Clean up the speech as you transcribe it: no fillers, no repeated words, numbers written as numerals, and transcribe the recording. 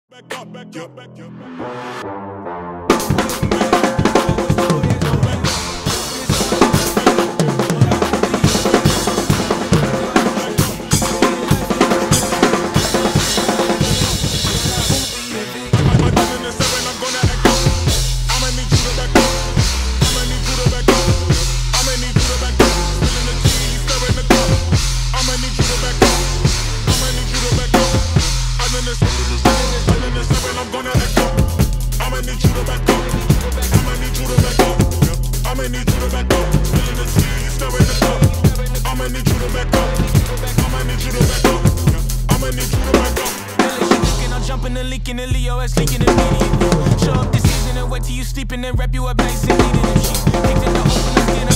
Back up, back up, back up. Jumping and leaking and Leo is leaking immediately. Show up this season and wait till you sleeping and rep you up nice and neat. And if she picked it up, open up,